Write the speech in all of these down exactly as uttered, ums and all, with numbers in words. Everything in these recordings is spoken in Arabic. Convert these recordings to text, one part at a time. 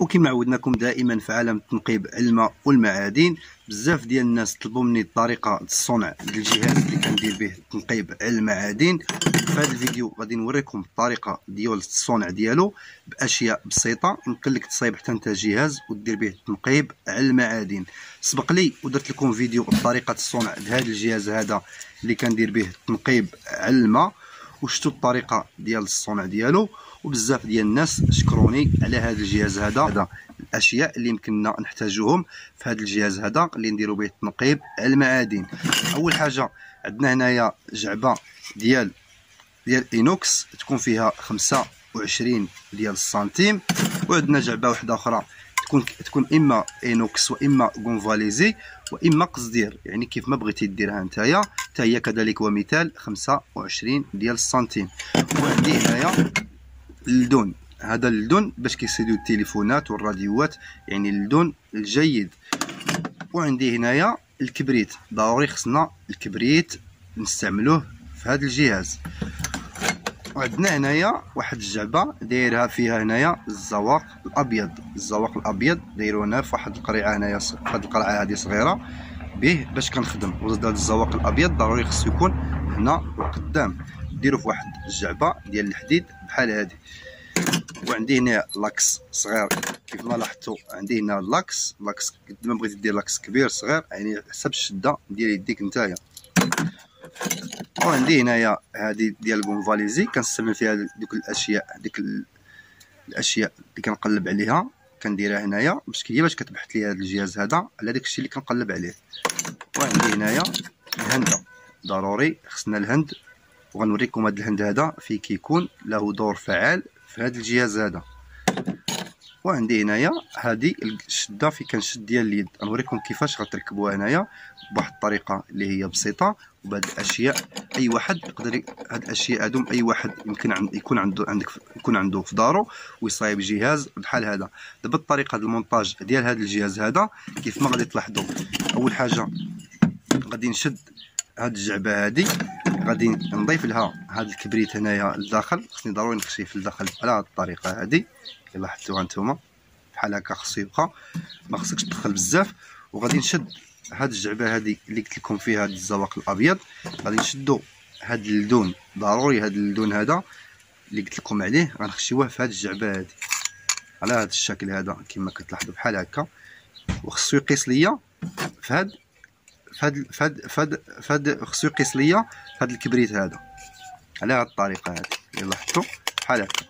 وكما عودناكم دائما في عالم التنقيب على الماء والمعادن، بزاف ديال الناس طلبوا مني الطريقه الصنع ديال الجهاز اللي كندير به التنقيب على المعادن. في هذا الفيديو غادي نوريكم الطريقه ديال الصنع ديالو باشياء بسيطه، يمكن لك تصايب حتى انت جهاز ودير به التنقيب على المعادن. سبق لي ودرت لكم فيديو بطريقه الصنع لهذا الجهاز هذا اللي كندير به التنقيب على الماء، وشفتوا الطريقه ديال الصنع ديالو، وبزاف ديال الناس شكروني على هذا الجهاز هذا. هذا الاشياء اللي يمكننا نحتاجوهم في هذا الجهاز هذا اللي نديروا به التنقيب على المعادن. اول حاجه عندنا هنايا جعبه ديال ديال اينوكس تكون فيها خمسة وعشرين ديال السنتيم، وعندنا جعبه واحده اخرى تكون تكون اما اينوكس واما غونفاليزي واما قصدير، يعني كيف ما بغيتي ديرها نتايا حتى هي كذلك ومثال خمسة وعشرين ديال السنتيم. وعندي هنايا اللدون، هذا اللدون باش كيصيدوا التليفونات والراديوات، يعني اللدون الجيد. وعندي هنايا الكبريت، ضروري خصنا الكبريت نستعملوه في هذا الجهاز. وعندنا هنايا واحد الجعبه دايرها فيها هنايا الزواق الابيض، الزواق الابيض دايرونه في واحد القريعه هنايا، في هذه القرعه هذه صغيره به باش كنخدم. وزاد هذا الزواق الابيض ضروري خصو يكون هنا وقدام، ديرو في واحد الجعبه ديال الحديد بحال هذه. وعندي هنا لاكس صغير كيف ما لاحظتوا، عندي هنا لاكس لاكس قد ما بغيتي دير لاكس كبير صغير، يعني حسب الشده ديال يديك نتايا. وعندي هنايا هذه ديال غونفاليزي كنستعمل فيها دوك الاشياء، ديك الاشياء اللي كنقلب عليها كنديرها هنايا باش هي باش كتبحث لي هذا الجهاز هذا على داك الشيء اللي كنقلب عليه. وعندي هنايا الهنده، ضروري خصنا الهند، وغنوريكم هذا الهند هذا فيه كيكون له دور فعال في هذا الجهاز هذا. وعندي هنايا هذه الشده في كنشد ديال اليد، غنوريكم كيفاش غتركبوها هنايا بواحد الطريقه اللي هي بسيطه. وبهاد الاشياء اي واحد يقدر، هاد الاشياء هادو اي واحد يمكن عند يكون عنده عندك يكون عنده في دارو ويصايب جهاز بحال هذا. دابا الطريقه ديال المونتاج ديال هذا الجهاز هذا كيف ما غادي تلاحظوا، اول حاجه غادي نشد هاد الجعبه هادي، غادي نضيف لها هاد الكبريت هنايا لداخل، خصني ضروري نخشيه لداخل على هاد الطريقه هادي اللي لاحظتوها نتوما بحال هكا، خصو يبقى ما خصكش تدخل بزاف. وغادي نشد هاد الجعبه هادي اللي قلت لكم فيها هاد الزواق الابيض، غادي نشدو هاد اللدون، ضروري هاد اللدون هذا اللي قلت لكم عليه غنخشيوه في هاد الجعبه هادي على هاد الشكل هذا كما كتلاحظوا بحال هكا. وخصو يقيس ليا في هاد فهاد فهاد فهاد فهاد خصو يقيس ليا هاد الكبريت هذا على هاد الطريقه هادي اللي لاحظتوا بحال هكا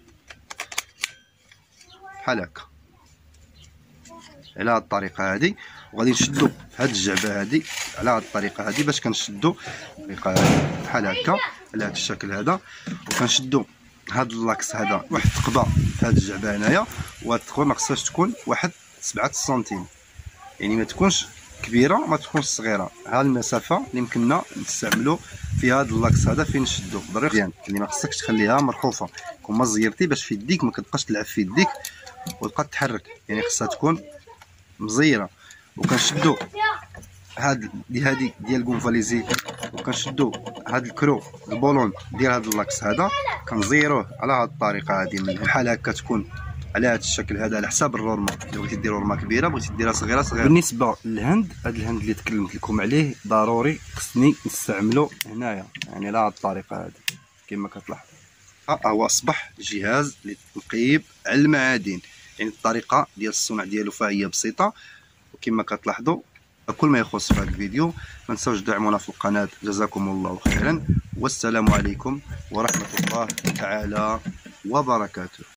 بحال هكا على هاد الطريقه هادي. وغادي نشدو هاد الجعبه هادي على هاد الطريقه هادي باش كنشدو الطريقه هادي بحال هكا على هاد الشكل هذا. وكنشدو هاد اللاكس هذا واحد الثقبه في هاد الجعبه هنايا، وهاد الثقبه ما خصهاش تكون واحد سبعة سنتيم، يعني ما تكونش كبيره ما تكونش صغيره. ها المسافه اللي يمكننا نستعملو في هذا اللاكس هذا فين نشدو مزيان، يعني ما خصكش تخليها مرخوفه، كون ما زيرتي باش في يديك ما كتبقاش تلعب في يديك وتبقى تحرك، يعني خصها تكون مزيره. وكنشدو هاد دي هادي ديال غونفاليزي، وكنشدو هاد الكرو البولون ديال هاد اللاكس هذا كنزيروه على هاد الطريقه هادي بحال هكا، تكون على هذا الشكل هذا على حساب الرورمه. الا بغيتي دير رورمه كبيره بغيتي ديرها صغيره صغيره. بالنسبه للهند، هذا الهند اللي تكلمت لكم عليه ضروري خصني نستعملو هنايا، يعني على هذه الطريقه هذه كما كتلاحظوا. ها هو اصبح جهاز للتنقيب على المعادن، يعني الطريقه ديال الصنع ديالو فهي بسيطه. وكما كتلاحظوا كل ما يخص في هذا الفيديو ما تنساوش دعمونا في القناه، جزاكم الله خيرا، والسلام عليكم ورحمه الله تعالى وبركاته.